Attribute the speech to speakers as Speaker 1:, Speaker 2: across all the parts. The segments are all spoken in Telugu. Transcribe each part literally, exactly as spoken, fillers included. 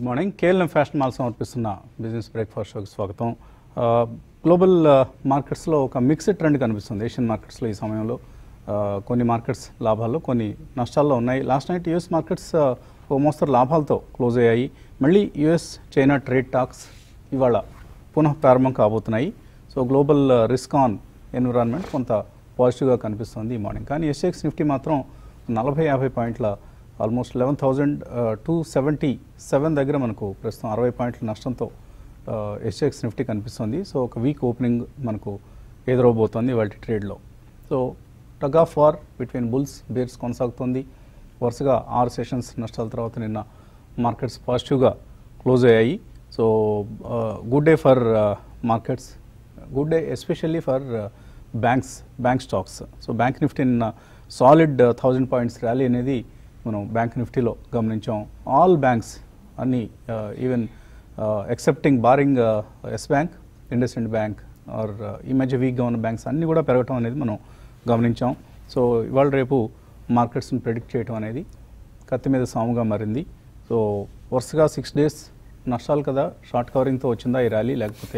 Speaker 1: Good morning. KLM fashion mall సమర్పిస్తున్న బిజినెస్ బ్రేక్ఫాస్ట్ షోకి స్వాగతం. గ్లోబల్ మార్కెట్స్లో ఒక మిక్స్డ్ ట్రెండ్ కనిపిస్తుంది. ఏషియన్ మార్కెట్స్లో ఈ సమయంలో కొన్ని మార్కెట్స్ లాభాల్లో, కొన్ని నష్టాల్లో ఉన్నాయి. లాస్ట్ నైట్ యూఎస్ మార్కెట్స్ ఓ మోస్తరు లాభాలతో క్లోజ్ అయ్యాయి. మళ్ళీ యూఎస్ చైనా ట్రేడ్ టాక్స్ ఇవాళ పునః ప్రారంభం కాబోతున్నాయి. So global risk on environment కొంత పాజిటివ్గా కనిపిస్తుంది ఈ మార్నింగ్. కానీ ఎస్ఎక్స్ నిఫ్టీ మాత్రం నలభై యాభై పాయింట్ల almost eleven thousand two seventy seven దగ్గర మనకు ప్రస్తుతం అరవై పాయింట్ల నష్టంతో ఎస్ఎక్స్ నిఫ్టీ కనిపిస్తుంది. సో ఒక వీక్ ఓపెనింగ్ మనకు ఎదురవబోతోంది వాటి ట్రేడ్లో. So tug of war between bulls bears కొనసాగుతుంది. వరుసగా ఆరు సెషన్స్ నష్టాల తర్వాత నిన్న మార్కెట్స్ పాజిటివ్గా క్లోజ్ అయ్యాయి. So good day for markets, good day especially for banks bank stocks. So bank Nifty నిన్న సాలిడ్ థౌజండ్ పాయింట్స్ ర్యాలీ అనేది మనం బ్యాంక్ నిఫ్టీలో గమనించాం. ఆల్ బ్యాంక్స్ అన్ని even excepting barring Yes bank, IndusInd bank are ఈ మధ్య వీక్గా ఉన్న బ్యాంక్స్ అన్నీ కూడా పెరగటం అనేది మనం గమనించాం. సో ఇవాళ రేపు మార్కెట్స్ని ప్రెడిక్ట్ చేయడం అనేది కత్తి మీద సాముగా మారింది. సో వరుసగా సిక్స్ డేస్ నష్టాలు కదా, షార్ట్ కవరింగ్తో వచ్చిందా ఈ ర్యాలీ, లేకపోతే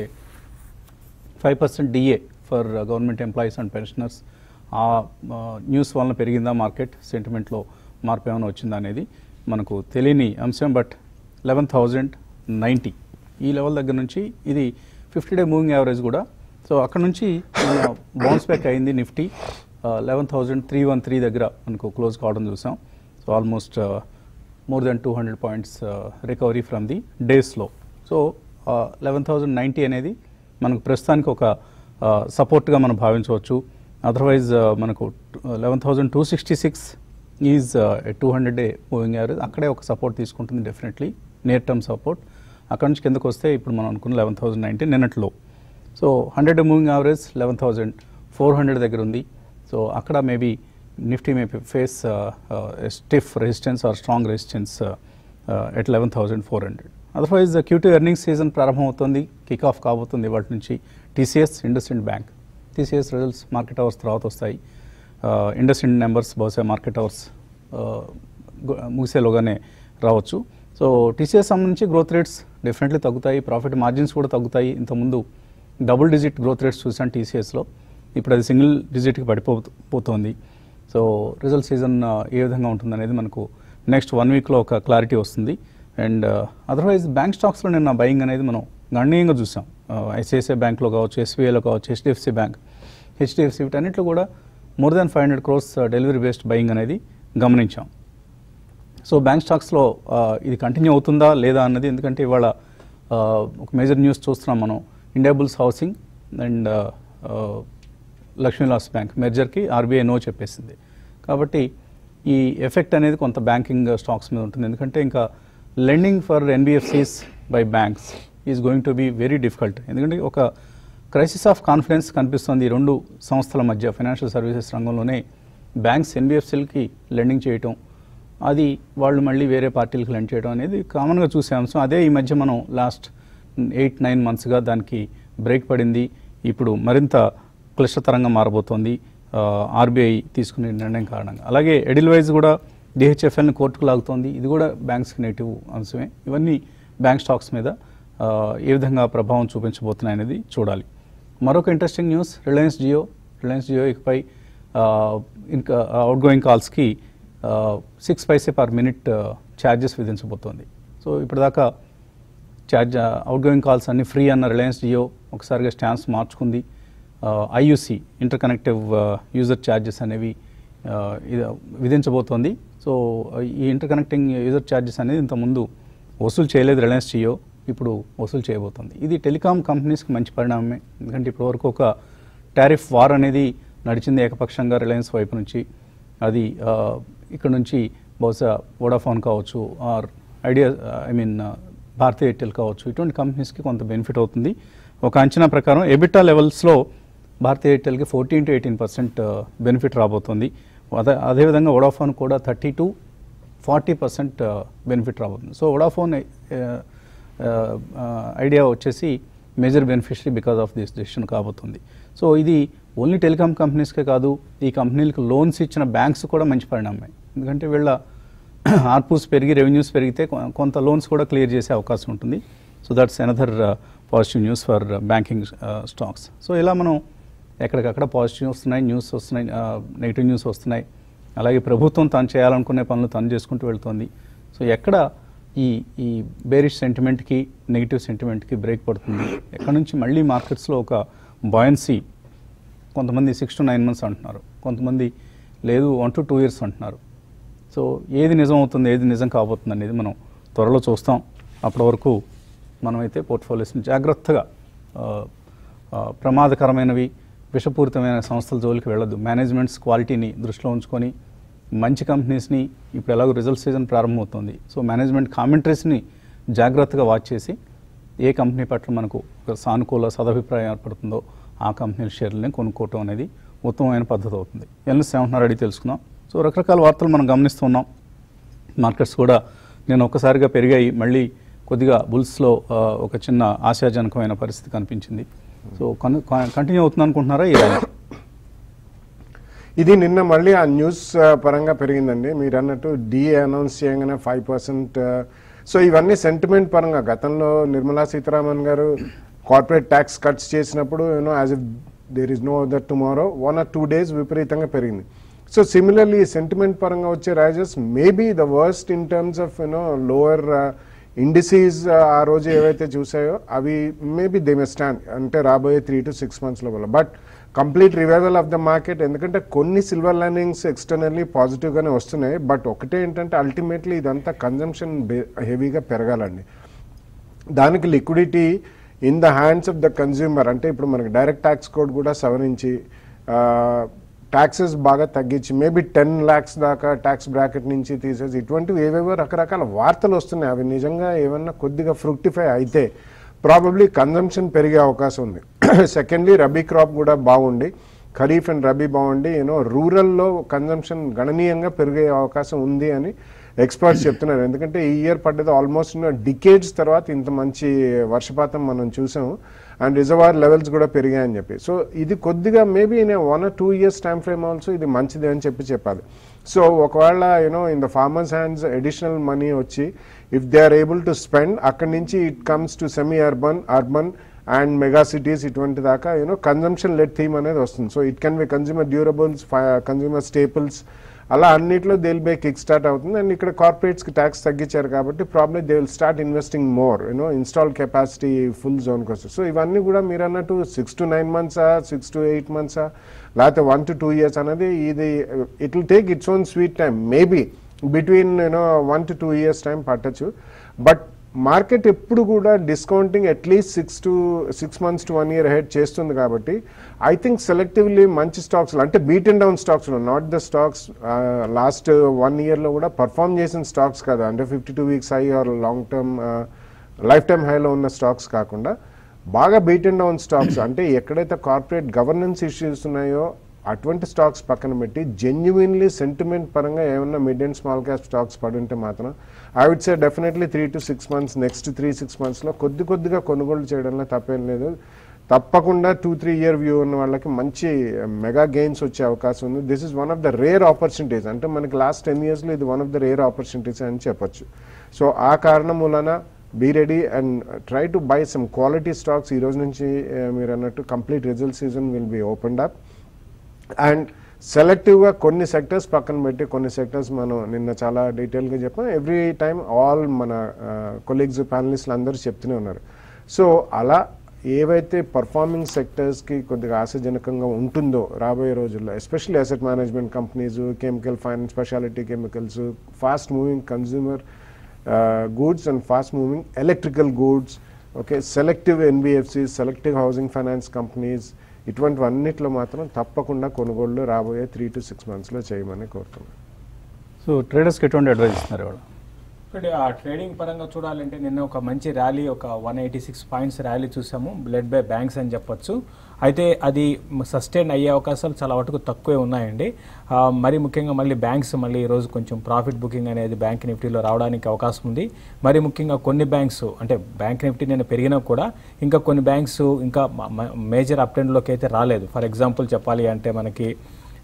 Speaker 1: five percent DA for government employees and pensioners ఆ న్యూస్ వలన పెరిగిందా మార్కెట్ సెంటిమెంట్లో మార్పు ఏమైనా వచ్చిందా అనేది మనకు తెలియని అంశం. బట్ లెవెన్ థౌజండ్ నైంటీ ఈ లెవెల్ దగ్గర నుంచి ఇది ఫిఫ్టీ డే మూవింగ్ యావరేజ్ కూడా. సో అక్కడ నుంచి బౌన్స్ బ్యాక్ అయింది Nifty eleven thousand three one three దగ్గర మనకు క్లోజ్ కావడం చూసాం. So almost more than two hundred points recovery from the డేస్లో. సో లెవెన్ థౌజండ్ నైంటీ అనేది మనకు ప్రస్తుతానికి ఒక సపోర్ట్గా మనం భావించవచ్చు. అదర్వైజ్ మనకు eleven thousand two sixty six is two hundred day moving average, అక్కడే ఒక సపోర్ట్ తీసుకుంటుంది డెఫినెట్లీ, నియర్ టర్మ్ సపోర్ట్. అక్కడ నుంచి కిందకు వస్తే ఇప్పుడు మనం అనుకున్న లెవెన్ థౌజండ్ నైంటీ నిన్నట్లో. So hundred day moving average eleven thousand four hundred దగ్గర ఉంది. సో అక్కడ maybe Nifty may face stiff resistance or strong resistance at eleven thousand four hundred. Otherwise QT earnings season ప్రారంభమవుతుంది, కిక్ ఆఫ్ కాబోతుంది వాటి నుంచి. TCS, IndusInd Bank, TCS results market hours తర్వాత వస్తాయి. ఇండస్ఇండ్ నెంబర్స్ బహుశా మార్కెట్ అవర్స్ ముగిసేలోగానే రావచ్చు. సో టీసీఎస్ సంబంధించి గ్రోత్ రేట్స్ డెఫినెట్లీ తగ్గుతాయి, ప్రాఫిట్ మార్జిన్స్ కూడా తగ్గుతాయి. ఇంతకుముందు డబుల్ డిజిట్ గ్రోత్ రేట్స్ చూసాను టీసీఎస్లో, ఇప్పుడు అది సింగిల్ డిజిట్కి పడిపోతుంది. సో రిజల్ట్ సీజన్ ఏ విధంగా ఉంటుందనేది మనకు నెక్స్ట్ వన్ వీక్లో ఒక క్లారిటీ వస్తుంది. అండ్ అదర్వైజ్ బ్యాంక్ స్టాక్స్లో నిన్న బయింగ్ అనేది మనం గణనీయంగా చూసాం. ఐసిఐసిఐ బ్యాంక్లో కావచ్చు, ఎస్బీఐలో కావచ్చు, హెచ్డిఎఫ్సి బ్యాంక్, హెచ్డిఎఫ్సి వీటన్నిటిలో కూడా more than five hundred crores delivery based buying అనేది గమనించాం. సో బ్యాంక్ స్టాక్స్లో ఇది కంటిన్యూ అవుతుందా లేదా అన్నది, ఎందుకంటే ఇవాళ ఒక మేజర్ న్యూస్ చూస్తున్నాం మనం. Indiabulls Housing and Lakshmi Vilas Bank మెర్జర్కి ఆర్బీఐ నో చెప్పేసింది. కాబట్టి ఈ ఎఫెక్ట్ అనేది కొంత బ్యాంకింగ్ స్టాక్స్ మీద ఉంటుంది. ఎందుకంటే ఇంకా lending for NBFCs by banks is going to be very difficult. ఎందుకంటే ఒక క్రైసిస్ ఆఫ్ కాన్ఫిడెన్స్ కనిపిస్తుంది ఈ రెండు సంస్థల మధ్య. ఫైనాన్షియల్ సర్వీసెస్ రంగంలోనే బ్యాంక్స్ ఎన్బిఎఫ్సిలకి లెండింగ్ చేయటం, అది వాళ్ళు మళ్ళీ వేరే పార్టీలకు లెండ్ చేయడం అనేది కామన్గా చూసే అంశం. అదే ఈ మధ్య మనం లాస్ట్ ఎయిట్ నైన్ మంత్స్గా దానికి బ్రేక్ పడింది. ఇప్పుడు మరింత క్లిష్టతరంగా మారబోతోంది ఆర్బీఐ తీసుకునే నిర్ణయం కారణంగా. అలాగే ఎడిల్వైజ్ కూడా డిహెచ్ఎఫ్ఎల్ని కోర్టుకు లాగుతోంది, ఇది కూడా బ్యాంక్స్కి నెగిటివ్ అంశమే. ఇవన్నీ బ్యాంక్ స్టాక్స్ మీద ఏ విధంగా ప్రభావం చూపించబోతున్నాయి అనేది చూడాలి. మరొక interesting news, Reliance Jio. Reliance Jio ఇకపై ఇంకా అవుట్ గోయింగ్ కాల్స్కి six paise per minute charges విధించబోతోంది. సో ఇప్పటిదాకా ఛార్జ్ అవుట్ గోయింగ్ కాల్స్ అన్ని ఫ్రీ అన్న రిలయన్స్ జియో ఒకసారిగా స్టాన్స్ మార్చుకుంది. IUC inter connective user charges అనేవి విధించబోతోంది. సో ఈ ఇంటర్ కనెక్టింగ్ యూజర్ ఛార్జెస్ అనేది ఇంతకుముందు వసూలు చేయలేదు రిలయన్స్ జియో, ఇప్పుడు వసూలు చేయబోతుంది. ఇది టెలికాం కంపెనీస్కి మంచి పరిణామమే. ఎందుకంటే ఇప్పటివరకు ఒక టారిఫ్ వార్ అనేది నడిచింది ఏకపక్షంగా రిలయన్స్ వైపు నుంచి. అది ఇక్కడ నుంచి బహుశా వోడాఫోన్ కావచ్చు, or Idea I mean Bharti Airtel కావచ్చు, ఇటువంటి కంపెనీస్కి కొంత బెనిఫిట్ అవుతుంది. ఒక అంచనా ప్రకారం ఎబిటా లెవెల్స్లో భారతీ ఎయిర్టెల్కి fourteen to eighteen percent benefit రాబోతుంది. అదే అదేవిధంగా వోడాఫోన్ కూడా thirty to forty percent benefit రాబోతుంది. సో వోడాఫోన్ ఐడియా వచ్చేసి major beneficiary because of this decision కాబోతుంది. సో ఇది ఓన్లీ టెలికాం కంపెనీస్కే కాదు, ఈ కంపెనీలకు లోన్స్ ఇచ్చిన బ్యాంక్స్ కూడా మంచి పరిణామమే. ఎందుకంటే వీళ్ళ ఆర్పూస్ పెరిగి రెవెన్యూస్ పెరిగితే కొ- కొంత లోన్స్ కూడా క్లియర్ చేసే అవకాశం ఉంటుంది. So that's another positive news for banking stocks. So ఇలా మనం ఎక్కడికక్కడ పాజిటివ్ వస్తున్నాయి, న్యూస్ వస్తున్నాయి, నెగిటివ్ న్యూస్ వస్తున్నాయి. అలాగే ప్రభుత్వం తాను చేయాలనుకునే పనులు తను చేసుకుంటూ వెళ్తుంది. సో ఎక్కడ ఈ ఈ బేరిష్ సెంటిమెంట్కి నెగిటివ్ సెంటిమెంట్కి బ్రేక్ పడుతుంది, ఎక్కడ నుంచి మళ్ళీ మార్కెట్స్లో ఒక బాయన్సీ, కొంతమంది సిక్స్ టు నైన్ మంత్స్ అంటున్నారు, కొంతమంది లేదు వన్ టు టూ ఇయర్స్ అంటున్నారు. సో ఏది నిజం అవుతుంది, ఏది నిజం కాబోతుంది అనేది మనం త్వరలో చూస్తాం. అప్పటి వరకు మనమైతే పోర్ట్ఫోలియోస్ని జాగ్రత్తగా ఆ, ఆ, ప్రమాదకరమైనవి, విషపూరితమైన సంస్థల జోలికి వెళ్ళొద్దు. మేనేజ్మెంట్స్ క్వాలిటీని దృష్టిలో ఉంచుకొని మంచి కంపెనీస్ని, ఇప్పుడు ఎలాగో రిజల్ట్ సీజన్ ప్రారంభమవుతుంది, సో మేనేజ్మెంట్ కామెంటరీస్ని జాగ్రత్తగా వాచ్ చేసి ఏ కంపెనీ పట్ల మనకు ఒక సానుకూల సదభిప్రాయం ఏర్పడుతుందో ఆ కంపెనీల షేర్లని కొనుక్కోవటం అనేది ఉత్తమమైన పద్ధతి అవుతుంది. ఎల్ఎస్ ఏమంటున్నారు అడిగి తెలుసుకుందాం. సో రకరకాల వార్తలు మనం గమనిస్తున్నాం. మార్కెట్స్ కూడా నేను ఒక్కసారిగా పెరిగాయి, మళ్ళీ కొద్దిగా బుల్స్లో ఒక చిన్న ఆశాజనకమైన పరిస్థితి కనిపించింది. సో కంటిన్యూ అవుతుంది అనుకుంటున్నారా? ఈ
Speaker 2: ఇది నిన్న మళ్ళీ ఆ న్యూస్ పరంగా పెరిగిందండి. మీరు అన్నట్టు డిఏ అనౌన్స్ చేయగానే ఫైవ్ పర్సెంట్. సో ఇవన్నీ సెంటిమెంట్ పరంగా గతంలో Nirmala Sitharaman garu corporate tax cuts చేసినప్పుడు you know as if there is no other tomorrow one or two days విపరీతంగా పెరిగింది. సో సిమిలర్లీ సెంటిమెంట్ పరంగా వచ్చే rises maybe the worst in terms of you know lower indices ఆ రోజు ఏవైతే చూసాయో అవి మేబీ దే మే స్టాండ్ అంటే రాబోయే త్రీ టు సిక్స్ మంత్స్ లోపల. But complete revival of the market, ఎందుకంటే కొన్ని సిల్వర్ లైనింగ్స్ ఎక్స్టర్నల్లీ పాజిటివ్గానే వస్తున్నాయి. బట్ ఒకటే ఏంటంటే అల్టిమేట్లీ ఇదంతా కన్జంప్షన్ హెవీగా పెరగాలండి. దానికి liquidity in the hands of the consumer, అంటే ఇప్పుడు మనకి డైరెక్ట్ ట్యాక్స్ కోడ్ కూడా సవరించి ట్యాక్సెస్ బాగా తగ్గించి మేబీ టెన్ ల్యాక్స్ దాకా ట్యాక్స్ బ్రాకెట్ నుంచి తీసేసి ఇటువంటివి ఏవేవో రకరకాల వార్తలు వస్తున్నాయి. అవి నిజంగా ఏమన్నా కొద్దిగా ఫ్రూక్టిఫై అయితే ప్రాబబ్లీ కన్జంప్షన్ పెరిగే అవకాశం ఉంది. సెకండ్లీ రబీ క్రాప్ కూడా బాగుండి, ఖరీఫ్ అండ్ రబీ బాగుండి యూనో రూరల్లో కన్జంప్షన్ గణనీయంగా పెరిగే అవకాశం ఉంది అని ఎక్స్పర్ట్స్ చెప్తున్నారు. ఎందుకంటే ఈ ఇయర్ పడ్డది ఆల్మోస్ట్ డికేడ్స్ తర్వాత ఇంత మంచి వర్షపాతం మనం చూసాము అండ్ రిజర్వాయర్ లెవెల్స్ కూడా పెరిగాయని చెప్పి. సో ఇది కొద్దిగా maybe in one or two years time frame also ఇది మంచిది అని చెప్పి చెప్పాలి. సో ఒకవేళ you know in the farmers hands additional money వచ్చి if they are able to spend, అక్కడి నుంచి it comes to semi urban, urban and mega cities ఇటువంటి దాకా యూనో కన్జంప్షన్ లెడ్ థీమ్ అనేది వస్తుంది. So it can be consumer durables, consumer staples, అలా అన్నిట్లో they will be kick start అవుతుంది. అండ్ ఇక్కడ కార్పొరేట్స్కి ట్యాక్స్ తగ్గించారు కాబట్టి problem they will start investing more you know install capacity full జోన్కి వస్తుంది. సో ఇవన్నీ కూడా మీరు అన్నట్టు సిక్స్ టు నైన్ మంత్సా సిక్స్ టు ఎయిట్ మంత్సా లేకపోతే వన్ టు టూ ఇయర్స్ అనేది ఇది it will take its own sweet time. Maybe between you know one to two years time పట్టచ్చు. బట్ మార్కెట్ ఎప్పుడు కూడా discounting at least six to six months to one year head చేస్తుంది కాబట్టి ఐ థింక్ సెలెక్టివ్లీ మంచి స్టాక్స్ అంటే బీట్ అండ్ డౌన్ స్టాక్స్లో, not the stocks last one ఇయర్లో కూడా పర్ఫామ్ చేసిన స్టాక్స్ కదా, అంటే fifty two weeks high or long term life time హైలో ఉన్న స్టాక్స్ కాకుండా బాగా బీట్ అండ్ డౌన్ స్టాక్స్ అంటే ఎక్కడైతే కార్పొరేట్ గవర్నెన్స్ ఇష్యూస్ ఉన్నాయో అటువంటి స్టాక్స్ పక్కన పెట్టి జెన్యున్లీ సెంటిమెంట్ పరంగా ఏమన్నా mid and small cap stocks పడుంటే మాత్రం I would say definitely three to six months next three six మంత్స్లో కొద్ది కొద్దిగా కొనుగోలు చేయడంలో తప్పేం లేదు. తప్పకుండా టూ త్రీ ఇయర్ వ్యూ ఉన్న వాళ్ళకి మంచి మెగా గెయిన్స్ వచ్చే అవకాశం ఉంది. This is one of the rare opportunities, అంటే మనకి లాస్ట్ టెన్ ఇయర్స్లో ఇది one of the rare opportunities అని చెప్పొచ్చు. సో ఆ కారణం వలన be ready and try to buy some quality stocks. ఈ రోజు నుంచి మీరు అన్నట్టు complete result season will be opened up and సెలెక్టివ్గా కొన్ని సెక్టర్స్ పక్కన పెట్టి కొన్ని సెక్టర్స్ మనం నిన్న చాలా డీటెయిల్గా చెప్పాం. ఎవ్రీ టైమ్ ఆల్ మన కొలీగ్స్ ప్యానలిస్టులు అందరూ చెప్తూనే ఉన్నారు. సో అలా ఏవైతే పర్ఫార్మింగ్ సెక్టర్స్కి కొద్దిగా ఆశాజనకంగా ఉంటుందో రాబోయే రోజుల్లో, especially asset management companies, chemical finance, speciality chemicals, fast moving consumer goods and fast moving electrical goods, okay, selective NBFCs, selective housing finance companies, ఇటువంటివన్నిట్లో మాత్రం తప్పకుండా కొనుగోళ్లు రాబోయే త్రీ టు సిక్స్ మంత్స్లో చేయమని కోరుతున్నాను.
Speaker 1: సో ట్రేడర్స్కి ఎటువంటి అడ్వైస్ ఇస్తున్నారు ఇవాళ?
Speaker 3: ఇప్పుడు ఆ ట్రేడింగ్ పరంగా చూడాలంటే నిన్న ఒక మంచి ర్యాలీ, ఒక one eighty six points rally చూసాము, లెడ్ బై బ్యాంక్స్ అని చెప్పొచ్చు. అయితే అది సస్టైన్ అయ్యే అవకాశాలు చాలా వరకు తక్కువే ఉన్నాయండి. మరి ముఖ్యంగా మళ్ళీ బ్యాంక్స్ మళ్ళీ ఈరోజు కొంచెం ప్రాఫిట్ బుకింగ్ అనేది బ్యాంక్ నిఫ్టీలో రావడానికి అవకాశం ఉంది. మరి ముఖ్యంగా కొన్ని బ్యాంక్స్ అంటే బ్యాంక్ నిఫ్టీ నేను పెరిగినా కూడా ఇంకా కొన్ని బ్యాంక్స్ ఇంకా మేజర్ అప్ ట్రెండ్లోకి అయితే రాలేదు. ఫర్ ఎగ్జాంపుల్ చెప్పాలి అంటే మనకి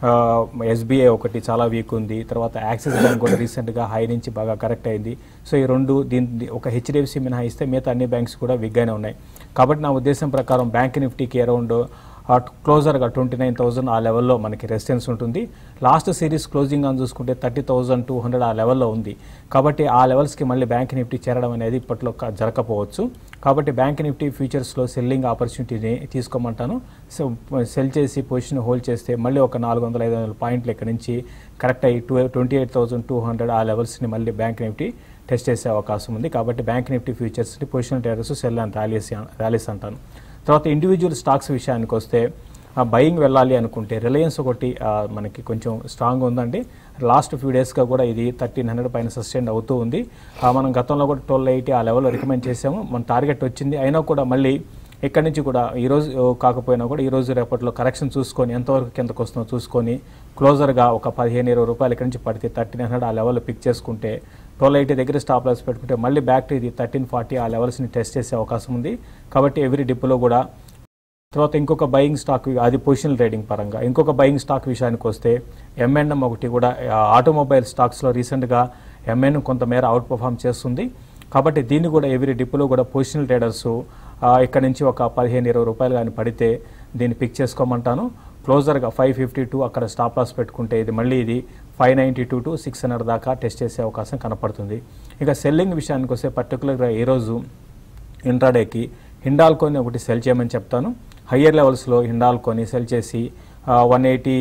Speaker 3: ఎస్బీఐ ఒకటి చాలా వీక్ ఉంది, తర్వాత యాక్సిస్ బ్యాంక్ కూడా రీసెంట్గా హై నుంచి బాగా కరెక్ట్ అయింది. సో ఈ రెండు దీని ఒక హెచ్డిఎఫ్సి మినహాయిస్తే మిగతా అన్ని బ్యాంక్స్ కూడా వీక్గానే ఉన్నాయి. కాబట్టి నా ఉద్దేశం ప్రకారం బ్యాంక్ నిఫ్టీకి అరౌండ్ క్లోజర్గా ట్వంటీ నైన్ థౌసండ్ ఆ లెవెల్లో మనకి రెసిస్టెన్స్ ఉంటుంది. లాస్ట్ సిరీస్ క్లోజింగ్ అని చూసుకుంటే థర్టీ థౌసండ్ టూ హండ్రెడ్ ఆ లెవెల్లో ఉంది. కాబట్టి ఆ లెవెల్స్కి మళ్ళీ బ్యాంక్ నిఫ్టీ చేరడం అనేది ఇప్పట్లో జరగకపోవచ్చు. కాబట్టి బ్యాంక్ నిఫ్టీ ఫ్యూచర్స్లో సెల్లింగ్ ఆపర్చునిటీని తీసుకోమంటాను. సో సెల్ చేసి పొజిషన్ హోల్డ్ చేస్తే మళ్ళీ ఒక నాలుగు వందల ఐదు వందల పాయింట్లు ఇక్కడ నుంచి కరెక్ట్ అయ్యి to twenty eight thousand two hundred ఆ లెవెల్స్ని మళ్ళీ బ్యాంక్ నిఫ్టీ టెస్ట్ చేసే అవకాశం ఉంది. కాబట్టి బ్యాంక్ నిఫ్టీ ఫ్యూచర్స్ని position traders sell and rallies rallies అంటాను. తర్వాత ఇండివిజువల్ స్టాక్స్ విషయానికి వస్తే బయింగ్ వెళ్ళాలి అనుకుంటే రిలయన్స్ ఒకటి మనకి కొంచెం స్ట్రాంగ్ ఉందండి. లాస్ట్ ఫ్యూ డేస్గా కూడా ఇది థర్టీన్ హండ్రెడ్ పైన సస్టైన్ అవుతూ ఉంది. మనం గతంలో కూడా ట్వెల్వ్ ఎయిటీ ఆ లెవెల్లో రికమెండ్ చేసాము, మన టార్గెట్ వచ్చింది. అయినా కూడా మళ్ళీ ఇక్కడి నుంచి కూడా ఈరోజు కాకపోయినా కూడా ఈరోజు రేపట్లో కరెక్షన్ చూసుకొని ఎంతవరకు కిందకు వస్తుందో చూసుకొని క్లోజర్గా ఒక పదిహేను ఇరవై రూపాయలు ఇక్కడి నుంచి పడితే థర్టీన్ హండ్రెడ్ ఆ లెవెల్లో పిక్ చేసుకుంటే ట్వెల్వ్ ఎయిటీ దగ్గర స్టాప్ లాస్ పెట్టుకుంటే మళ్ళీ బ్యాక్ టు ఇది థర్టీన్ ఫార్టీ ఆ లెవెల్స్ని టెస్ట్ చేసే అవకాశం ఉంది. కాబట్టి ఎవ్రీ డిప్లో కూడా తర్వాత ఇంకొక బయింగ్ స్టాక్ అది పొజిషనల్ ట్రేడింగ్ పరంగా ఇంకొక బయింగ్ స్టాక్ విషయానికి వస్తే ఎంఎన్ఎం ఒకటి కూడా ఆటోమొబైల్ స్టాక్స్లో రీసెంట్గా ఎంఎన్ఎం కొంతమేర అవుట్ పర్ఫామ్ చేస్తుంది. కాబట్టి దీన్ని కూడా ఎవ్రీ డిప్లో కూడా పొజిషనల్ ట్రేడర్స్ ఇక్కడ నుంచి ఒక పదిహేను ఇరవై రూపాయలు కానీ పడితే దీన్ని పిక్ చేసుకోమంటాను. క్లోజర్గా ఫైవ్ ఫిఫ్టీ టూ అక్కడ స్టాప్ లాస్ పెట్టుకుంటే ఇది మళ్ళీ ఇది five ninety two to six hundred దాకా టెస్ట్ చేసే అవకాశం కనపడుతుంది. ఇక సెల్లింగ్ విషయానికి వస్తే పర్టికులర్గా ఈరోజు ఇంట్రాడేకి హిండాల్కోని ఒకటి సెల్ చేయమని చెప్తాను. హయ్యర్ లెవెల్స్లో హిండాల్కోని సెల్ చేసి వన్ ఎయిటీ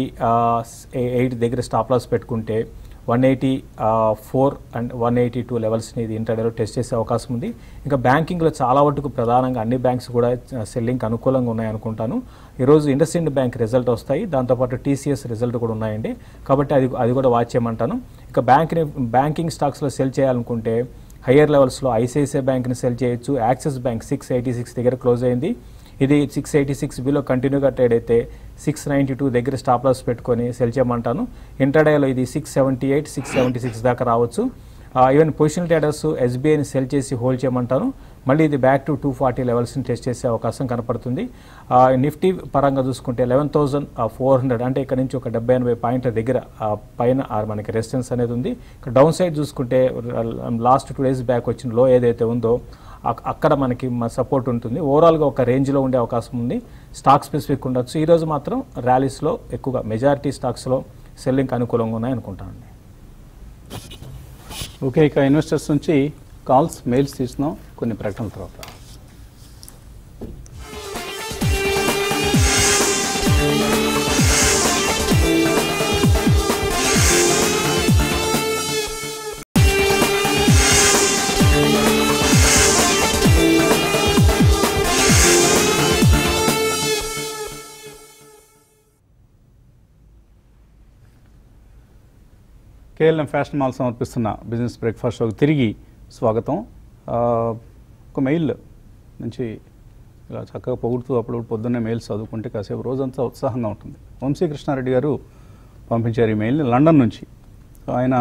Speaker 3: ఎయిట్ దగ్గర స్టాప్ లాస్ పెట్టుకుంటే one eighty four and one eighty two లెవెల్స్ని ఇది ఇంటర్డేలో టెస్ట్ చేసే అవకాశం ఉంది. ఇంకా బ్యాంకింగ్లో చాలా వరకు ప్రధానంగా అన్ని బ్యాంక్స్ కూడా సెల్లింగ్కి అనుకూలంగా ఉన్నాయనుకుంటాను. ఈరోజు ఇండస్ఇండ్ బ్యాంక్ రిజల్ట్ వస్తాయి, దాంతోపాటు టీసీఎస్ రిజల్ట్ కూడా ఉన్నాయండి. కాబట్టి అది అది కూడా వాచ్ చేయమంటాను. ఇక బ్యాంక్ బ్యాంకింగ్ స్టాక్స్లో సెల్ చేయాలనుకుంటే హయ్యర్ లెవెల్స్లో ఐసిఐసిఐ బ్యాంక్ని సెల్ చేయొచ్చు. Axis Bank six eighty six దగ్గర క్లోజ్ అయింది. ఇది సిక్స్ ఎయిటీ సిక్స్ బిలో కంటిన్యూగా ట్రేడ్ అయితే సిక్స్ నైంటీ టూ దగ్గర స్టాప్ లాస్ పెట్టుకొని సెల్ చేయమంటాను. ఇంటర్డేలో ఇది six seventy eight six seventy six దాకా రావచ్చు. ఈవెన్ పొజిషనల్ ట్రేడర్స్ ఎస్బీఐని సెల్ చేసి హోల్డ్ చేయమంటాను. మళ్ళీ ఇది బ్యాక్ టు టూ ఫార్టీ లెవెల్స్ని టెస్ట్ చేసే అవకాశం కనపడుతుంది. నిఫ్టీ పరంగా చూసుకుంటే లెవెన్ థౌసండ్ ఫోర్ హండ్రెడ్ అంటే ఇక్కడ నుంచి ఒక డెబ్బై ఎనభై పాయింట్ల దగ్గర పైన మనకి రెసిస్టెన్స్ అనేది ఉంది. డౌన్ సైడ్ చూసుకుంటే లాస్ట్ టూ డేస్ బ్యాక్ వచ్చిన లో ఏదైతే ఉందో అక్కడ మనకి సపోర్ట్ ఉంటుంది. ఓవరాల్గా ఒక రేంజ్లో ఉండే అవకాశం ఉంది. స్టాక్ స్పెసిఫిక్ ఉండొచ్చు. ఈరోజు మాత్రం ర్యాలీస్లో ఎక్కువగా మెజారిటీ స్టాక్స్లో సెల్లింగ్ అనుకూలంగా ఉన్నాయనుకుంటానండి.
Speaker 1: ఓకే, ఇక ఇన్వెస్టర్స్ నుంచి కాల్స్ మెయిల్స్ తీస్తున్నాం కొన్ని ప్రకటనల తర్వాత. కేఎల్ఎం ఫ్యాషన్ మాల్ సమర్పిస్తున్న బిజినెస్ బ్రేక్ఫాస్ట్ షోకి తిరిగి స్వాగతం. ఒక మెయిల్ నుంచి ఇలా చక్కగా పొగుడుతూ అప్పుడు పొద్దున్నే మెయిల్స్ చదువుకుంటే కాసేపు రోజంతా ఉత్సాహంగా ఉంటుంది. వంశీకృష్ణారెడ్డి గారు పంపించారు ఈ మెయిల్ని లండన్ నుంచి. ఆయన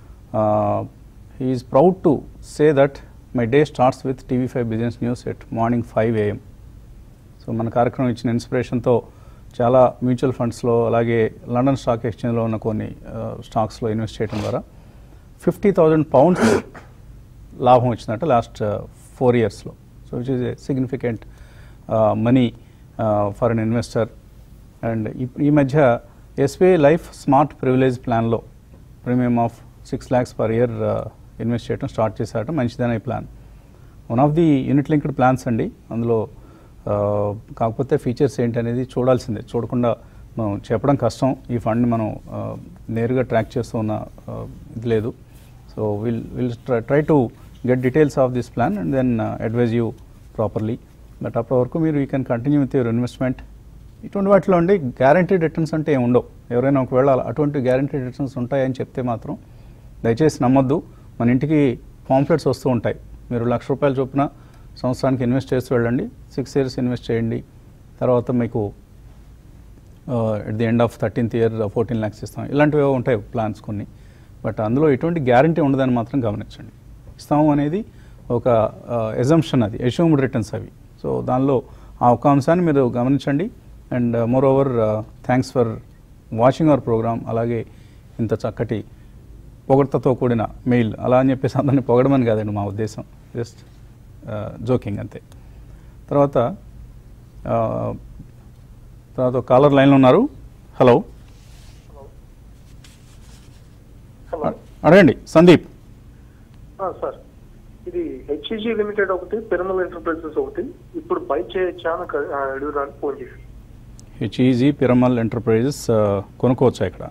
Speaker 1: is proud to say that my day starts with TV five business news at morning five AM. So మన కార్యక్రమం ఇచ్చిన ఇన్స్పిరేషన్తో చాలా మ్యూచువల్ ఫండ్స్లో అలాగే లండన్ స్టాక్ ఎక్స్చేంజ్లో ఉన్న కొన్ని స్టాక్స్లో ఇన్వెస్ట్ చేయడం ద్వారా ఫిఫ్టీ థౌజండ్ పౌండ్స్ లాభం వచ్చిందట లాస్ట్ ఫోర్ ఇయర్స్లో. So which is a significant money for an investor. And ఈ మధ్య ఎస్బీఐ లైఫ్ స్మార్ట్ ప్రివిలేజ్ ప్లాన్లో premium of six lakhs per year invest చేయడం స్టార్ట్ చేశారట. మంచిదనే ఈ plan. One of the unit linked plans అండి. అందులో కాకపోతే ఫీచర్స్ ఏంటి అనేది చూడాల్సిందే, చూడకుండా మనం చెప్పడం కష్టం. ఈ ఫండ్ మనం నేరుగా ట్రాక్ చేస్తూ ఉన్న ఇది లేదు. So will will try to get details of this plan and then advise you properly. But అప్పటి వరకు మీరు you can continue with your investment. ఇటువంటి వాటిలో అండి గ్యారంటీడ్ రిటర్న్స్ అంటే ఏమి ఉండవు. ఎవరైనా ఒకవేళ అటువంటి గ్యారంటీడ్ రిటర్న్స్ ఉంటాయని చెప్తే మాత్రం దయచేసి నమ్మొద్దు. మన ఇంటికి పాంప్లెట్స్ వస్తూ ఉంటాయి. మీరు లక్ష రూపాయలు చొప్పున సంవత్సరానికి ఇన్వెస్ట్ చేస్తూ వెళ్ళండి, సిక్స్ ఇయర్స్ ఇన్వెస్ట్ చేయండి, తర్వాత మీకు at the end of thirteenth year fourteen lakhs ఇస్తాం, ఇలాంటివి ఉంటాయి ప్లాన్స్ కొన్ని. బట్ అందులో ఎటువంటి గ్యారంటీ ఉండదని మాత్రం గమనించండి. ఇస్తాము అనేది ఒక ఎజంప్షన్, అది అస్యూమ్డ్ రిటర్న్స్ అవి. సో దానిలో ఆ ఒక అంశాన్ని మీరు గమనించండి. And more over thanks for watching our programme, అలాగే ఇంత చక్కటి పొగడ్తతో కూడిన మెయిల్. అలా అని చెప్పేసి అందరిని పొగడమని కాదండి మా ఉద్దేశం, జస్ట్ జోకింగ్ అంతే. తర్వాత తర్వాత కాలర్ లైన్లో ఉన్నారు. హలో అడగండి సందీప్.
Speaker 4: సార్, ఇది హెచ్ఈజీ లిమిటెడ్ ఒకటి, పిరమల్ ఎంటర్ప్రైజెస్ ఒకటి, ఇప్పుడు బై చేయొచ్చా అడుగుదాన్ని ఫోన్ చేసి.
Speaker 1: హెచ్ఈజీ పిరమల్ ఎంటర్ప్రైజెస్ కొనుక్కోవచ్చా ఇక్కడ?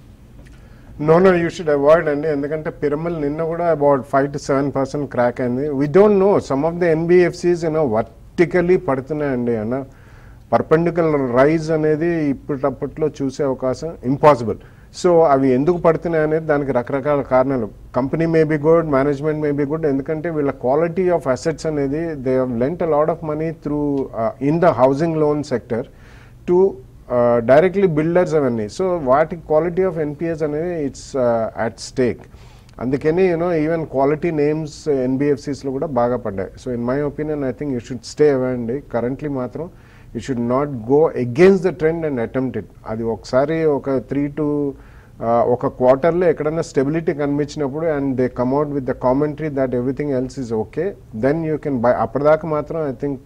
Speaker 2: No no you should avoid అండి, ఎందుకంటే పిరమల్ నిన్న కూడా about five to seven percent crack అయింది. We don't know, some of the NBFCs you know vertically పడుతున్నాయండి అన్న. పర్పెండికులర్ రైజ్ అనేది ఇప్పటికప్పట్లో చూసే అవకాశం ఇంపాసిబుల్. సో అవి ఎందుకు పడుతున్నాయి అనేది దానికి రకరకాల కారణాలు. Company may be good, management may be good, ఎందుకంటే వీళ్ళ క్వాలిటీ ఆఫ్ అసెట్స్ అనేది they have lent a lot of money through in the housing loan sector to directly builders అవన్నీ. సో వాటి క్వాలిటీ ఆఫ్ ఎన్పిఎస్ అనేది ఇట్స్ అట్ స్టేక్. అందుకని యూనో ఈవెన్ క్వాలిటీ నేమ్స్ ఎన్బిఎఫ్సిస్లో కూడా బాగా పడ్డాయి. So in my opinion I think you should stay away అండి. కరెంట్లీ మాత్రం you should not go against the trend and attempt it. అది ఒకసారి ఒక త్రీ టు ఒక క్వార్టర్లో ఎక్కడైనా స్టెబిలిటీ కనిపించినప్పుడు and they come out with the commentary that everything else is okay, then you can buy. అప్పటిదాకా మాత్రం I think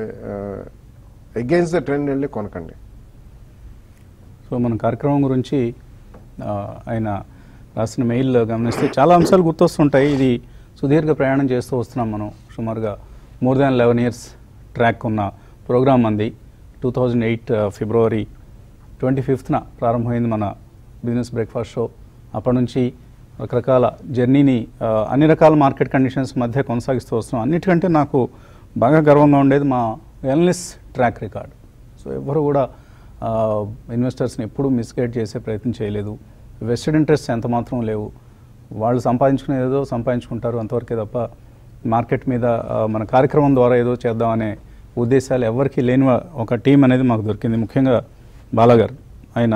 Speaker 2: against the trend వెళ్ళి కొనకండి.
Speaker 1: సో మన కార్యక్రమం గురించి ఆయన రాసిన మెయిల్ గమనిస్తే చాలా అంశాలు గుర్తొస్తుంటాయి. ఇది సుదీర్ఘ ప్రయాణం చేస్తూ వస్తున్నాం మనం. సుమారుగా more than eleven years track ఉన్న ప్రోగ్రామ్ అంది. Two thousand eight February twenty ఫిఫ్త్న ప్రారంభమైంది మన బిజినెస్ బ్రేక్ఫాస్ట్ షో. అప్పటి నుంచి రకరకాల జర్నీని అన్ని రకాల మార్కెట్ కండిషన్స్ మధ్య కొనసాగిస్తూ వస్తున్నాం. అన్నిటికంటే నాకు బాగా గర్వంగా ఉండేది మా వెల్నెస్ ట్రాక్ రికార్డ్. సో ఎవరు కూడా ఇన్వెస్టర్స్ని ఎప్పుడూ మిస్గైడ్ చేసే ప్రయత్నం చేయలేదు. వెస్టెడ్ ఇంట్రెస్ట్ ఎంత మాత్రం లేవు. వాళ్ళు సంపాదించుకునేది ఏదో సంపాదించుకుంటారు అంతవరకే తప్ప మార్కెట్ మీద మన కార్యక్రమం ద్వారా ఏదో చేద్దామనే ఉద్దేశాలు ఎవరికి లేని ఒక టీం అనేది మాకు దొరికింది. ముఖ్యంగా బాలాగారు, ఆయన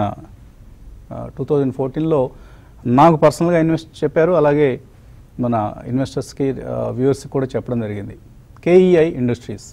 Speaker 1: టూ థౌజండ్ ఫోర్టీన్లో నాకు పర్సనల్గా ఇన్వెస్ట్ చెప్పారు, అలాగే మన ఇన్వెస్టర్స్కి వ్యూవర్స్కి కూడా చెప్పడం జరిగింది. కేఈఐ ఇండస్ట్రీస్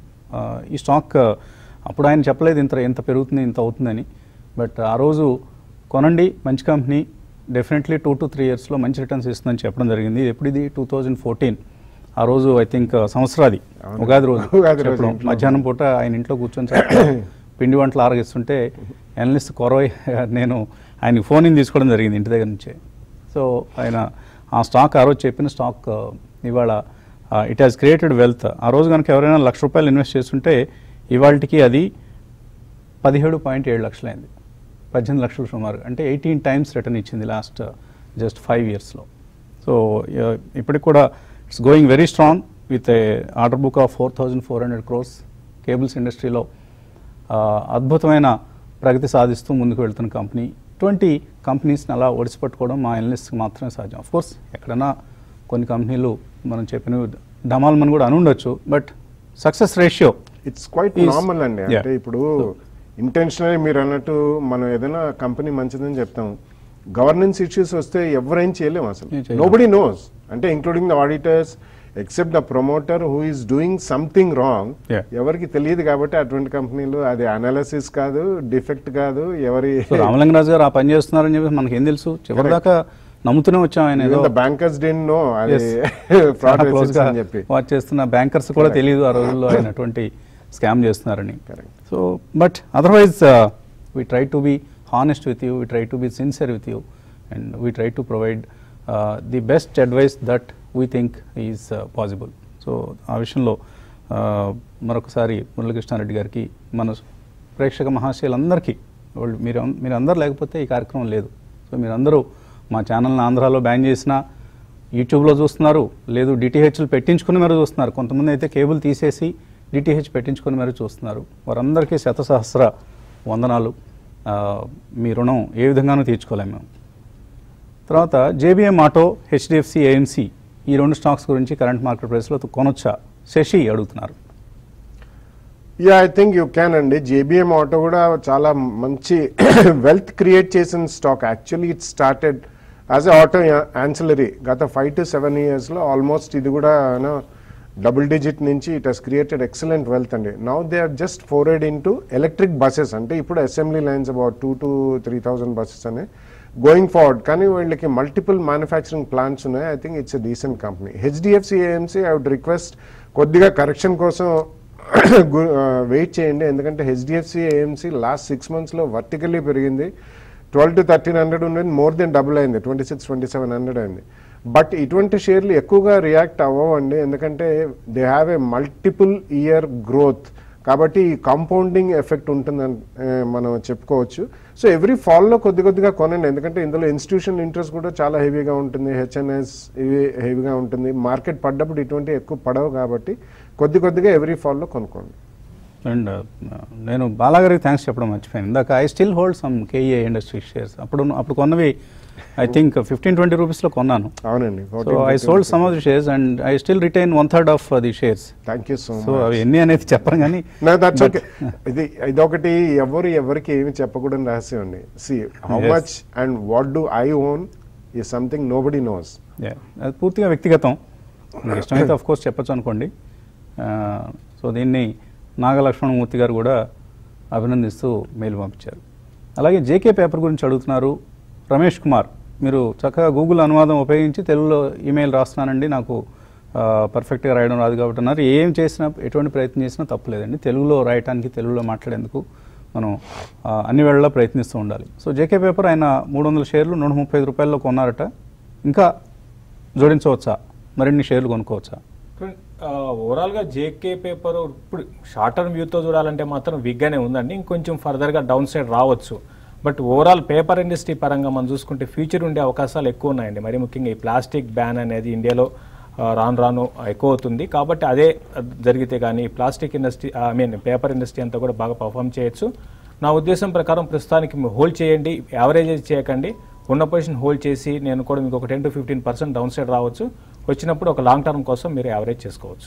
Speaker 1: ఈ స్టాక్ అప్పుడు ఆయన చెప్పలేదు ఇంత ఎంత పెరుగుతుంది ఇంత అవుతుందని, బట్ ఆ రోజు కొనండి, మంచి company, definitely two to three ఇయర్స్లో మంచి రిటర్న్స్ ఇస్తుందని చెప్పడం జరిగింది. ఎప్పుడు ఇది టూ థౌజండ్ ఫోర్టీన్ ఆ రోజు ఐ థింక్ సంవత్సరాది ఉగాది రోజు చెప్పడం. మధ్యాహ్నం పూట ఆయన ఇంట్లో కూర్చొని పిండి వంటలు ఆరగిస్తుంటే ఎనలిస్ట్ కొరవై నేను ఆయనకి ఫోన్ తీసుకోవడం జరిగింది ఇంటి దగ్గర నుంచే. సో ఆయన ఆ స్టాక్ ఆ రోజు చెప్పిన స్టాక్ ఇవాళ ఇట్ హాజ్ క్రియేటెడ్ వెల్త్. ఆ రోజు కనుక ఎవరైనా లక్ష రూపాయలు ఇన్వెస్ట్ చేస్తుంటే ఇవాళకి అది పదిహేడు పాయింట్ ఏడు లక్షలైంది, పద్దెనిమిది లక్షలు సుమారు, అంటే ఎయిటీన్ టైమ్స్ రిటర్న్ ఇచ్చింది లాస్ట్ జస్ట్ ఫైవ్ ఇయర్స్లో. సో ఇప్పటికి కూడా it's going very strong with a order book of four thousand four hundred crores. Cables ఇండస్ట్రీలో అద్భుతమైన ప్రగతి సాధిస్తూ ముందుకు వెళ్తున్న కంపెనీ. ఇటువంటి కంపెనీస్ని అలా ఒడిసిపట్టుకోవడం మా ఎనలిస్ట్కి మాత్రమే సాధ్యం. ఆఫ్ కోర్స్ ఎక్కడైనా కొన్ని కంపెనీలు మనం చెప్పినవి డమాల్మని కూడా అనుండొచ్చు, but success ratio
Speaker 2: it's quite normal అండి. అంటే ఇప్పుడు ఇంటెన్షనల్ మీరు అన్నట్టు మనం ఏదైనా కంపెనీ మంచిదని చెప్తాం, గవర్నెన్స్ ఇష్యూస్ వస్తే ఎవరేం చేయలేము అసలు. నోబడీ నోస్, అంటే including the auditors except the promoter who is doing something wrong. ఎవరికి తెలియదు కాబట్టి అటువంటి కంపెనీలు అది అనాలిసిస్ కాదు, డిఫెక్ట్ కాదు, ఎవరి
Speaker 1: రామలింగరాజు గారు ఆ పని చేస్తున్నారని చెప్పి మనకి ఏం తెలుసు, చివరిదాకా నమ్ముతూనే వచ్చాం. ఆయన
Speaker 2: బ్యాంకర్స్ డెంట్ నో అది ఫ్రాడ్ అని చెప్పి
Speaker 1: వాచ్ చేస్తున్న బ్యాంకర్స్ కూడా తెలియదు ఆ రోజుల్లో ఆయన అటువంటి స్కామ్ చేస్తున్నారని. So but otherwise we try to be honest with you, we try to be sincere with you, and we try to provide the best advice that we think is possible. So ఆ విషయంలో మరొకసారి మురళీకృష్ణారెడ్డి గారికి, మన ప్రేక్షక మహాశయులందరికీ, వాళ్ళు మీరు మీరు అందరూ లేకపోతే ఈ కార్యక్రమం లేదు. సో మీరందరూ మా ఛానల్ని ఆంధ్రాలో బ్యాన్ చేసినా యూట్యూబ్లో చూస్తున్నారు, లేదు డిటిహెచ్లు పెట్టించుకుని మరీ చూస్తున్నారు. కొంతమంది అయితే కేబుల్ తీసేసి డిటిహెచ్ పెట్టించుకొని మరీ చూస్తున్నారు. వారందరికీ శతసహస్ర వందనాలు. మీ రుణం ఏ విధంగానూ తీర్చుకోలేము మేము. తర్వాత జేబీఎం ఆటో, హెచ్డిఎఫ్సి ఏఎంసీ ఈ రెండు స్టాక్స్ గురించి కరెంట్ మార్కెట్ ప్రైస్లో కొనొచ్చా శశి అడుగుతున్నారు.
Speaker 2: Yeah I think you can అండి. జేబీఎం ఆటో కూడా చాలా మంచి వెల్త్ క్రియేట్ చేసిన stock. Actually it started as a auto ancillary. గత ఫైవ్ టు సెవెన్ ఇయర్స్లో ఆల్మోస్ట్ ఇది కూడా డబుల్ డిజిట్ నుంచి it has created excellent wealth అండి. Now they are just forward in to electric buses, అంటే ఇప్పుడు assembly lines about two to three thousand buses అనే గోయింగ్ ఫార్వర్డ్. కానీ వీళ్ళకి మల్టిపుల్ మ్యానుఫ్యాక్చరింగ్ ప్లాంట్స్ ఉన్నాయి. I think it's a decent company. HDFC AMC I would request కొద్దిగా కరెక్షన్ కోసం వెయిట్ చేయండి, ఎందుకంటే హెచ్డిఎఫ్సి ఏఎంసీ లాస్ట్ సిక్స్ మంత్స్లో వర్టికల్లీ పెరిగింది. ట్వెల్వ్ టు థర్టీన్ హండ్రెడ్ ఉండేది మోర్ దెన్ డబుల్ అయింది, twenty six twenty seven hundred అయింది. బట్ ఇటువంటి షేర్లు ఎక్కువగా రియాక్ట్ అవ్వండి, ఎందుకంటే they have a multiple year growth, కాబట్టి ఈ కాంపౌండింగ్ ఎఫెక్ట్ ఉంటుందని మనం చెప్పుకోవచ్చు. సో ఎవ్రీ ఫాల్లో కొద్ది కొద్దిగా కొనండి, ఎందుకంటే ఇందులో ఇన్స్టిట్యూషన్ ఇంట్రెస్ట్ కూడా చాలా హెవీగా ఉంటుంది, హెచ్ఎన్ఎస్ ఇవి హెవీగా ఉంటుంది. మార్కెట్ పడ్డప్పుడు ఇటువంటి ఎక్కువ పడవు, కాబట్టి కొద్ది కొద్దిగా ఎవ్రీ ఫాల్లో కొనుక్కోండి.
Speaker 1: అండ్ నేను బాలాగారికి థ్యాంక్స్ చెప్పడం మర్చిపోయాను. ఇందాక I still hold some KEA industry shares. అప్పుడు అప్పుడు కొన్నవి ఐ థింక్ ఫిఫ్టీన్ ట్వంటీ రూపీస్లో కొన్నాను.
Speaker 2: అవునండి.
Speaker 1: So I sold some of the shares and I still retain one third of the shares.
Speaker 2: Thank you so much.
Speaker 1: So అవి ఎన్ని అనేది చెప్పను కానీ
Speaker 2: ఇది ఇదొకటి ఎవరు ఎవరికి ఏమి చెప్పకూడని రహస్యం అండి. See how much and what do I own is something nobody knows.
Speaker 1: అది పూర్తిగా వ్యక్తిగతం, మీకు ఇష్టమైతే ఆఫ్ కోర్స్ చెప్పచ్చు అనుకోండి. సో దీన్ని నాగలక్ష్మణమూర్తి గారు కూడా అభినందిస్తూ మెయిల్ పంపించారు. అలాగే జేకే పేపర్ గురించి అడుగుతున్నారు రమేష్ కుమార్. మీరు చక్కగా గూగుల్ అనువాదం ఉపయోగించి తెలుగులో ఈమెయిల్ రాస్తున్నానండి, నాకు పర్ఫెక్ట్గా రాయడం రాదు కాబట్టి అన్నారు. ఏం చేసినా ఎటువంటి ప్రయత్నం చేసినా తప్పులేదండి, తెలుగులో రాయటానికి తెలుగులో మాట్లాడేందుకు మనం అన్ని వేళలా ప్రయత్నిస్తూ ఉండాలి. సో జేకే పేపర్ ఆయన మూడు వందల షేర్లు నూట ముప్పై ఐదు రూపాయల్లో కొన్నారట. ఇంకా జోడించవచ్చా, మరిన్ని షేర్లు కొనుక్కోవచ్చా?
Speaker 3: ఓవరాల్గా జేకే పేపర్ ఇప్పుడు షార్ట్ టర్మ్ వ్యూతో చూడాలంటే మాత్రం విగ్గానే ఉందండి, ఇంకొంచెం ఫర్దర్గా డౌన్ సైడ్ రావచ్చు. బట్ ఓవరాల్ పేపర్ ఇండస్ట్రీ పరంగా మనం చూసుకుంటే ఫ్యూచర్ ఉండే అవకాశాలు ఎక్కువ ఉన్నాయండి. మరి ముఖ్యంగా ఈ ప్లాస్టిక్ బ్యాన్ అనేది ఇండియాలో రాను రాను ఎక్కువ అవుతుంది, కాబట్టి అదే జరిగితే కానీ plastic industry I mean paper industry అంతా కూడా బాగా పర్ఫామ్ చేయొచ్చు. నా ఉద్దేశం ప్రకారం ప్రస్తుతానికి హోల్డ్ చేయండి, యావరేజ్ చేయకండి, ఉన్న పొజిషన్ హోల్డ్ చేసి నేను కూడా మీకు ఒక ten to fifteen percent down side రావచ్చు. వచ్చినప్పుడు ఒక లాంగ్ టర్మ్ కోసం మీరు యావరేజ్ చేసుకోవచ్చు.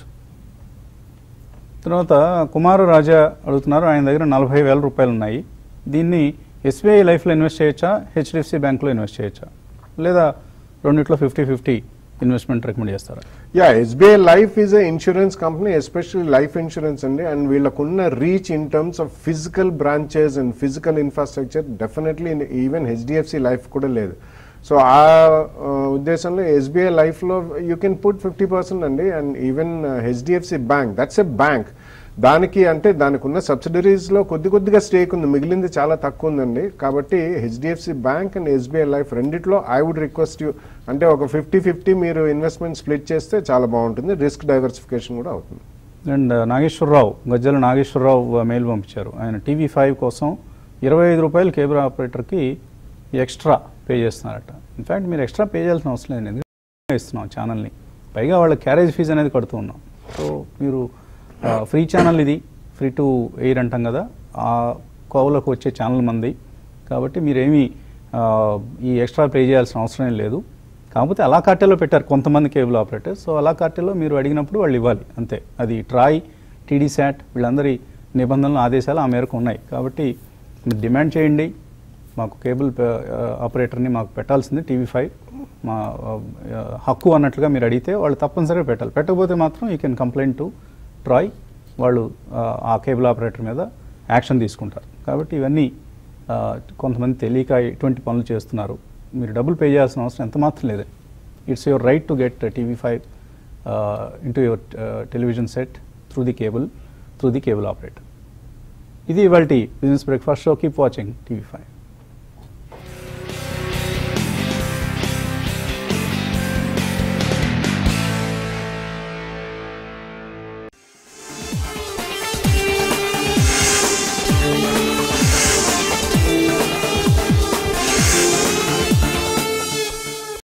Speaker 1: తర్వాత కుమారు రాజా అడుగుతున్నారు, ఆయన దగ్గర నలభై వేల రూపాయలు ఉన్నాయి, దీన్ని ఎస్బీఐ లైఫ్లో ఇన్వెస్ట్ చేయొచ్చా, హెచ్డిఎఫ్సి బ్యాంక్లో ఇన్వెస్ట్ చేయొచ్చా, లేదా రెండిట్లో ఫిఫ్టీ ఫిఫ్టీ ఇన్వెస్ట్మెంట్ రికమెండ్ చేస్తారా?
Speaker 2: Yeah, SBI life is a insurance company, especially life insurance అండి. అండ్ వీళ్ళకున్న reach in terms of physical branches and physical infrastructure definitely even HDFC life కూడా లేదు. సో ఆ ఉద్దేశంలో ఎస్బీఐ లైఫ్లో you can put fifty percent అండి. And even HDFC bank, that's a bank, దానికి అంటే దానికి ఉన్న సబ్సిడరీస్లో కొద్ది కొద్దిగా స్టేక్ ఉంది, మిగిలింది చాలా తక్కువ ఉందండి. కాబట్టి HDFC bank and SBI life రెండిట్లో ఐ వుడ్ రిక్వెస్ట్ యూ, అంటే ఒక ఫిఫ్టీ ఫిఫ్టీ మీరు ఇన్వెస్ట్మెంట్ స్ప్లిట్ చేస్తే చాలా బాగుంటుంది, రిస్క్ డైవర్సిఫికేషన్ కూడా అవుతుంది.
Speaker 1: అండ్ నాగేశ్వరరావు, గజ్జల నాగేశ్వరరావు మెయిల్ పంపించారు. ఆయన టీవీ ఫైవ్ కోసం ఇరవై ఐదు రూపాయలు కేబుల్ ఆపరేటర్కి ఎక్స్ట్రా పే చేస్తున్నారట. ఇన్ఫ్యాక్ట్ మీరు ఎక్స్ట్రా పే చేయాల్సిన అవసరం లేదు, ఎందుకంటే ఇస్తున్నాం ఛానల్ని, పైగా వాళ్ళ క్యారేజ్ ఫీజు అనేది కడుతూ ఉన్నాం. సో మీరు ఫ్రీ ఛానల్, ఇది ఫ్రీ టు ఎయిర్ అంటాం కదా, ఆ కోవలకు వచ్చే ఛానల్ మంది, కాబట్టి మీరేమీ ఈ ఎక్స్ట్రా పే చేయాల్సిన అవసరం లేదు. కాకపోతే అలా కార్టెల్లో పెట్టారు కొంతమంది కేబుల్ ఆపరేటర్స్, సో అలా కార్టెల్లో మీరు అడిగినప్పుడు వాళ్ళు ఇవ్వాలి అంతే. అది ట్రాయ్, టీడీ శాట్ వీళ్ళందరి నిబంధనలు ఆదేశాలు ఆ మేరకు ఉన్నాయి. కాబట్టి మీరు డిమాండ్ చేయండి, మాకు కేబుల్ ఆపరేటర్ని మాకు పెట్టాల్సింది టీవీ ఫైవ్ మా హక్కు అన్నట్లుగా మీరు అడిగితే వాళ్ళు తప్పనిసరిగా పెట్టాలి. పెట్టకపోతే మాత్రం you can complaint to TRAI, వాళ్ళు ఆ కేబుల్ ఆపరేటర్ మీద యాక్షన్ తీసుకుంటారు. కాబట్టి ఇవన్నీ కొంతమంది తెలియక ఇటువంటి పనులు చేస్తున్నారు. మీరు డబ్బులు పే చేయాల్సిన అవసరం ఎంత మాత్రం లేదు. It's your right to get TV five into your television set through the cable through the cable operator. ఇది ఇవాల్టి business breakfast show. Keep watching TV five.